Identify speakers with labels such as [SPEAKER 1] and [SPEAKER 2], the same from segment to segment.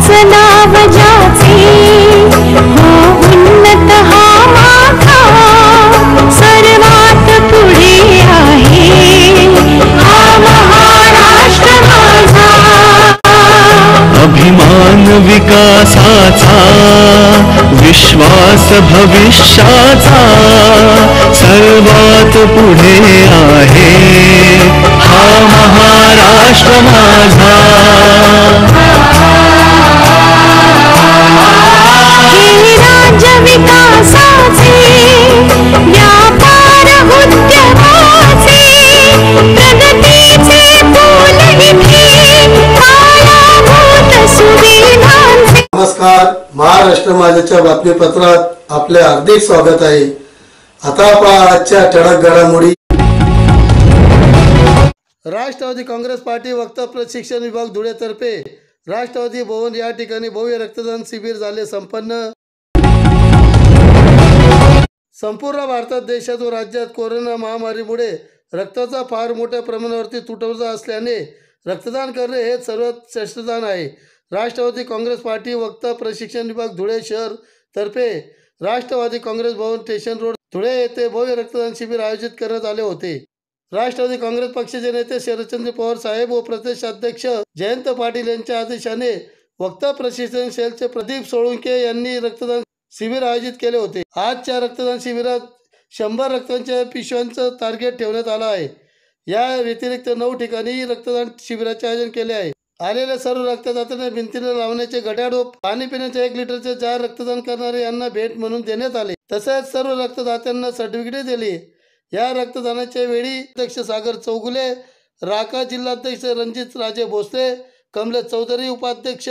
[SPEAKER 1] नाव ज्याचे हो उन्नत हा माथा सर्वात पुढे आहे हा महाराष्ट्र माझा।
[SPEAKER 2] अभिमान विकासाचा विश्वास भविष्याचा सर्वात पुढे आहे हा महाराष्ट्र माझा।
[SPEAKER 1] हे राज्य विकासाचे व्यापार उद्योगाचे प्रगतीचे फूल इथे पायाभूत सुविधांचे।
[SPEAKER 3] नमस्कार, महाराष्ट्र माझ्याच्या बातमीपत्रात आपले हार्दिक स्वागत आहे। आता पहा आजच्या ठळक घडामोडी। राष्ट्रवादी काँग्रेस पार्टी वक्ता प्रशिक्षण विभाग धुळेतर्फे राष्ट्रवादी भवन या ठिकाणी भव्य रक्तदान शिबिर झाले संपन्न। संपूर्ण भारतात देशात व राज्यात कोरोना महामारीमुळे रक्ताचा फार मोठ्या प्रमाणावरती तुटवडा असल्याने रक्तदान करणे हे सर्वात श्रेष्ठ दान आहे। राष्ट्रवादी काँग्रेस पार्टी वक्ता प्रशिक्षण विभाग धुळे शहर तर्फे राष्ट्रवादी काँग्रेस भवन स्टेशन रोड धुळे येथे भव्य रक्तदान शिबिर आयोजित करण्यात आले होते। राष्ट्रवादी काँग्रेस पक्षाचे नेते शरदचंद्र पवार साहेब व प्रदेश अध्यक्ष जयंत पाटील यांच्या आदेशाने वक्ता प्रशिक्षण सेलचे प्रदीप सोळुंके यांनी रक्तदान शिबिर आयोजित केले होते। आजच्या रक्तदान शिबिरात 100 रक्तांच्या पिशव्यांचं टार्गेट ठेवण्यात आलं आहे। या व्यतिरिक्त 9 ठिकाणी रक्तदान शिबिराचे आयोजन केले आहे। आलेल्या सर्व रक्तदात्यांना भिंतीला लावण्याचे घड्याळ व पाणी पिण्याचे 1 लिटरचे जार रक्तदान करणारे यांना भेट म्हणून देण्यात आले। तसेच सर्व रक्तदात्यांना सर्टिफिकेट दिली। या रक्तदानाच्या वेळी अध्यक्ष सागर चौगुले, राका जिल्हाध्यक्ष रणजित राजे भोसले, कमलेश चौधरी, उपाध्यक्ष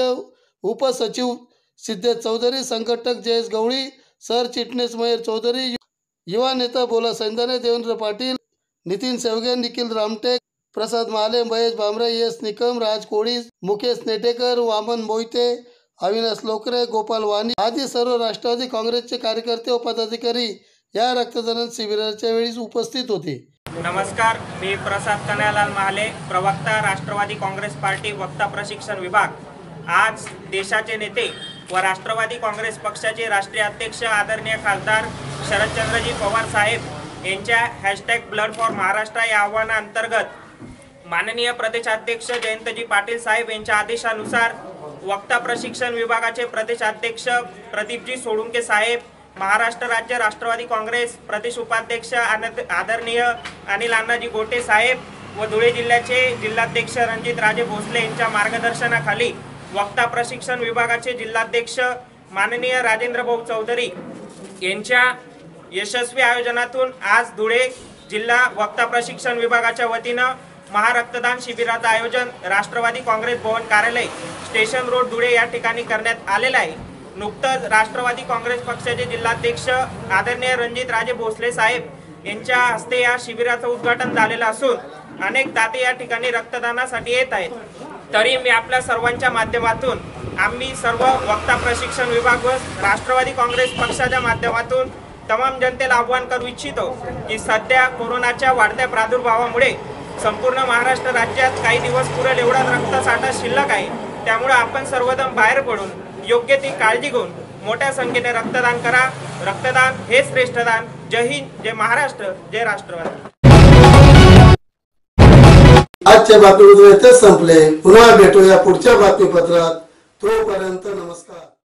[SPEAKER 3] उपसचिव सिद्धेश चौधरी, संघटक जयेश गवळी, सरचिटणीस महेश चौधरी, युवा नेता बोला सैंदाने, देवेंद्र पाटील, नितीन सेवगे, निखिल रामटेक, प्रसाद माले, महेश भामरे, यश निकम, राज कोळी, मुकेश नेटेकर, वामन मोहिते, अविनाश लोकरे, गोपाल वाणी आदी सर्व राष्ट्रवादी काँग्रेसचे कार्यकर्ते व पदाधिकारी या रक्तदान शिबिराच्या वेळी उपस्थित होते।
[SPEAKER 4] नमस्कार, मी प्रसाद कन्हैयालाल महाले, प्रवक्ता राष्ट्रवादी काँग्रेस पार्टी वक्ता प्रशिक्षण विभाग। आज देशाचे नेते व राष्ट्रवादी काँग्रेस पक्षाचे राष्ट्रीय अध्यक्ष आदरणीय खासदार शरदचंद्रजी पवार साहेब यांच्या #ब्लड फॉर महाराष्ट्र या आव्हानाअंतर्गत माननीय प्रदेशाध्यक्ष जयंतजी पाटील साहेब यांच्या आदेशानुसार वक्ता प्रशिक्षण विभागाचे प्रदेशाध्यक्ष प्रदीपजी सोळुंके साहेब, महाराष्ट्र राज्य राष्ट्रवादी काँग्रेस प्रदेश उपाध्यक्ष आदरणीय अनिल अण्णाजी गोटे साहेब व धुळे जिल्ह्याचे जिल्हाध्यक्ष रणजित राजे भोसले यांच्या मार्गदर्शनाखाली वक्ता प्रशिक्षण विभागाचे जिल्हाध्यक्ष माननीय राजेंद्र भाऊ चौधरी यांच्या यशस्वी आयोजनातून आज धुळे जिल्हा वक्ता प्रशिक्षण विभागाच्या वतीनं महारक्तदान शिबिराचं आयोजन राष्ट्रवादी काँग्रेस भवन कार्यालय स्टेशन रोड धुळे या ठिकाणी करण्यात आलेलं आहे। नुकतंच राष्ट्रवादी काँग्रेस पक्षाचे जिल्हाध्यक्ष आदरणीय रणजित राजे भोसले साहेब यांच्या हस्ते या शिबिराचं उद्घाटन झालेलं असून अनेक दाते या ठिकाणी रक्तदानासाठी येत आहेत। तरी मी आपल्या सर्वांच्या माध्यमातून आम्ही सर्व वक्ता प्रशिक्षण विभाग व राष्ट्रवादी काँग्रेस पक्षाच्या माध्यमातून तमाम जनतेला आवाहन करू इच्छितो की सध्या कोरोनाच्या वाढत्या प्रादुर्भावामुळे संपूर्ण महाराष्ट्र राज्यात काही दिवस पुरेल एवढा रक्तसाठा शिल्लक आहे। त्यामुळे आपण सर्वजण बाहेर पडून योग्य ती काळजी घेऊन मोठ्या संख्येने रक्तदान करा। रक्तदान हे श्रेष्ठ दान। जय हिंद, जय महाराष्ट्र, जय राष्ट्रवादी।
[SPEAKER 3] आजचे बातमीपत्र इथेच संपले। पुन्हा भेटूया पुढच्या बातमीपत्रात। तोपर्यंत नमस्कार।